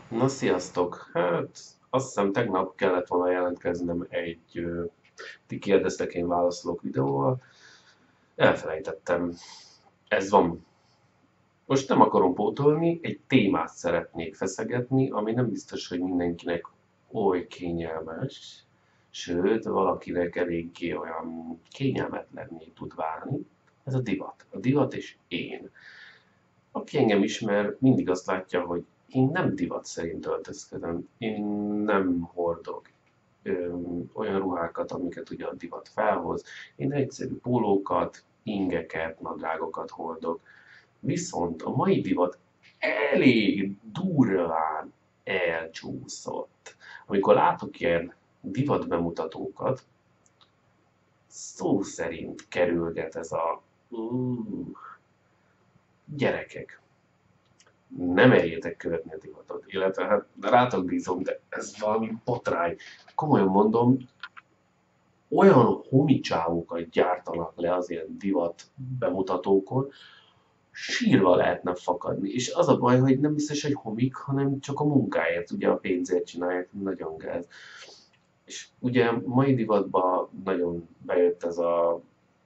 Na, sziasztok! Hát azt hiszem tegnap kellett volna jelentkeznem egy ti kérdeztek, én válaszolok videóval. Elfelejtettem. Ez van. Most nem akarom pótolni, egy témát szeretnék feszegetni, ami nem biztos, hogy mindenkinek oly kényelmes, sőt, valakinek eléggé olyan kényelmetlenné tud válni. Ez a divat. A divat és én. Aki engem ismer, mindig azt látja, hogy én nem divat szerint öltözködöm. Én nem hordok olyan ruhákat, amiket ugye a divat felhoz. Én egyszerű pólókat, ingeket, nadrágokat hordok. Viszont a mai divat elég durván elcsúszott. Amikor látok ilyen divat bemutatókat, szó szerint kerülget ez a gyerekek, nem merjétek követni a divatot, illetve hát rátok bízom, de ez valami botrány. Komolyan mondom, olyan homicsávokat gyártanak le az ilyen divat bemutatókon, sírva lehetne fakadni. És az a baj, hogy nem biztos, hogy homik, hanem csak a munkáért, ugye a pénzért csinálják, nagyon gáz. És ugye mai divatban nagyon bejött ez a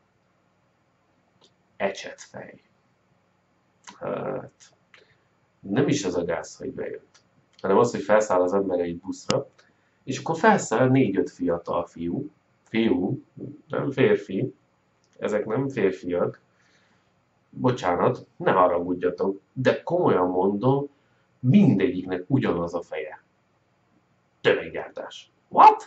ecsetfej. Hát, nem is az a gáz, hogy bejött, hanem az, hogy felszáll az ember egy buszra, és akkor felszáll 4-5 fiatal fiú, nem férfi, ezek nem férfiak, bocsánat, ne haragudjatok, de komolyan mondom, mindegyiknek ugyanaz a feje. Tömeggyártás. What?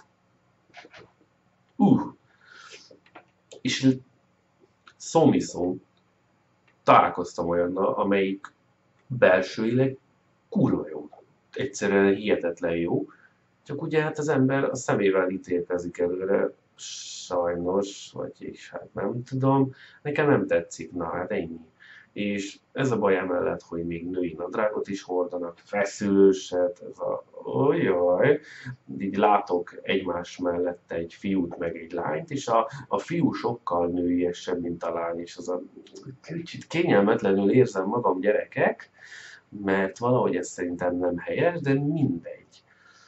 És szó találkoztam olyannal, amelyik belsőileg kurva jó. Egyszerűen hihetetlen jó. Csak ugye hát az ember a szemével ítélkezik előre, sajnos, vagyis hát nem tudom, nekem nem tetszik, na hát ennyi. És ez a baj emellett, hogy még női nadrágot is hordanak, feszülőset, ez a ojjaj, így látok egymás mellett egy fiút meg egy lányt, és a fiú sokkal nőiesebb, mint a lány, és az a kicsit kényelmetlenül érzem magam, gyerekek, mert valahogy ez szerintem nem helyes, de mindegy.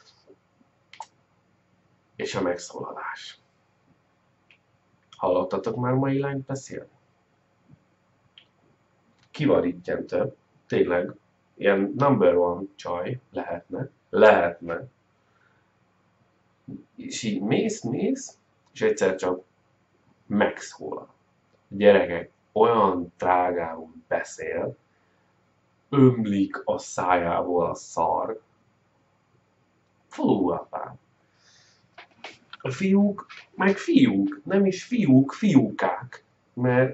És a megszólalás. Hallottatok már mai lányt beszélni? Ki van rittyentő? Tényleg, ilyen number one csaj lehetne. És így mész, és egyszer csak megszólal. A gyerekek olyan trágául beszél, ömlik a szájából a szar. Fú, apám. A fiúk, meg fiúk, nem is fiúk, fiúkák. Mert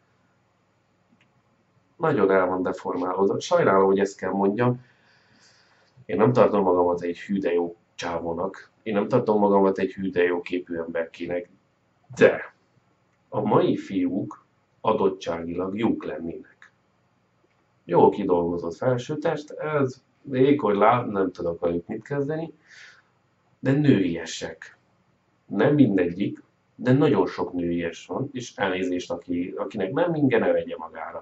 nagyon el van deformálódva. Sajnálom, hogy ezt kell mondjam. Én nem tartom magamat egy hű de jó csávónak. Én nem tartom magamat egy hű de jó képű emberkének. De a mai fiúk adottságilag jók lennének. Jó kidolgozott felsőtest, ez vékony láb, nem tudok velük mit kezdeni, de nőiesek. Nem mindegyik, de nagyon sok nőies van, és elnézést, akinek nem inge, ne vegye magára.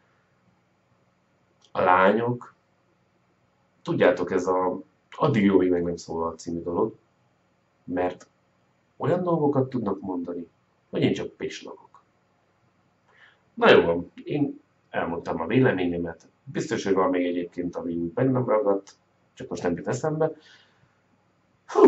A lányok, tudjátok, ez a addig jó, még meg nem szólal című dolog, mert olyan dolgokat tudnak mondani, hogy én csak pislogok. Na jó van, én elmondtam a véleményemet, biztos, hogy van még egyébként, ami úgy bennem ragadt, csak most nem jut eszembe. Hú,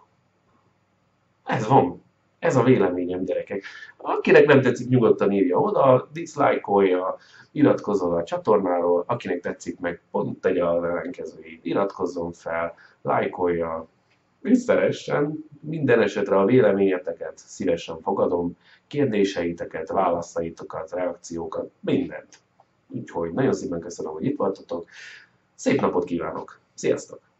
ez van. Ez a véleményem, gyerekek. Akinek nem tetszik, nyugodtan írja oda, dislike-olja, iratkozzon a csatornáról, akinek tetszik, meg pont tegye az ellenkezőjét, iratkozzon fel, lájkolja, szeressen. Minden esetre a véleményeteket szívesen fogadom, kérdéseiteket, válaszaitokat, reakciókat, mindent. Úgyhogy nagyon szépen köszönöm, hogy itt voltatok. Szép napot kívánok! Sziasztok!